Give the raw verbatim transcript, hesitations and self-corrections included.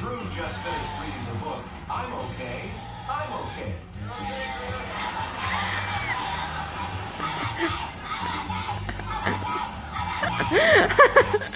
Drew just finished reading the book. I'm okay. I'm okay.